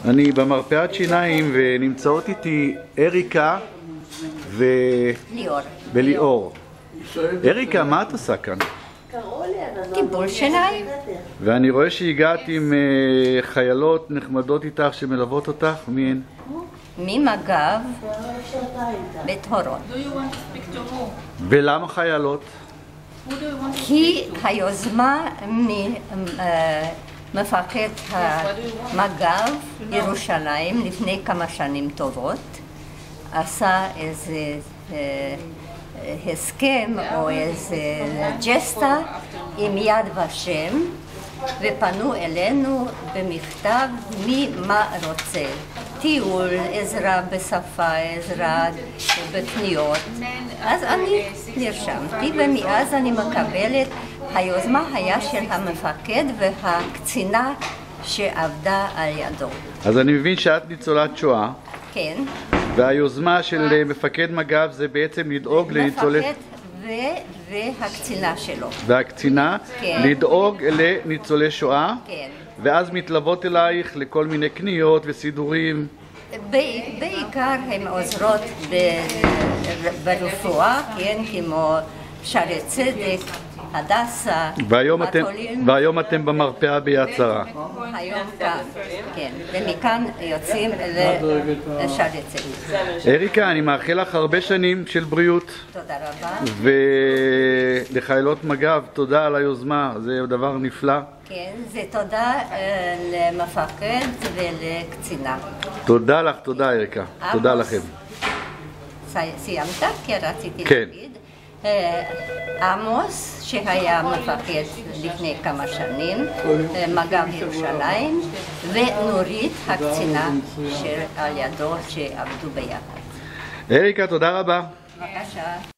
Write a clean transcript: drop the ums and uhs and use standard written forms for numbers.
אני במרפאת שיניים ונמצאות איתי אריקה וליאור. אריקה, מה את עושה כאן? טיפול שיניים. ואני רואה שהגעת עם חיילות נחמדות איתך שמלוות אותך. מי הן? ממג"ב בטהרון. ולמה חיילות? כי היוזמה ממפקד המג"ב ירושלים לפני כמה שנים טובות עשה איזה הסכם או איזה ג'סטה עם יד ושם ופנו אלינו במכתב מי מה רוצה, טיול, עזרה בשפה, עזרה בקניות. אז אני נרשמתי ומאז אני מקבלת, היוזמה היה של המפקד והקצינה שעבדה על ידו. אז אני מבין שאת ניצולת שואה. כן. והיוזמה של מפקד מג"ב זה בעצם לדאוג לניצולי... והקצינה שלו. והקצינה? כן. לדאוג לניצולי שואה? כן. ואז מתלוות אלייך לכל מיני קניות וסידורים? בעיקר הן עוזרות ברפואה, כן, כמו שערי צדק, הדסה, והיום אתם במרפאה ביד שרה. היום כאן, כן, ומכאן יוצאים לשערי צדק. אריקה, אני מאחל לך הרבה שנים של בריאות. תודה רבה. ולחיילות מג"ב, תודה על היוזמה, זה דבר נפלא. כן, זה תודה למפקד ולקצינה. תודה לך, תודה אריקה, תודה לכם. סיימת? כי רציתי להגיד. עמוס שהיה מפקד לפני כמה שנים, מג"ב ירושלים, ונורית הקצינה שעל ידו שעבדו ביחד. אריקה, תודה רבה. בבקשה.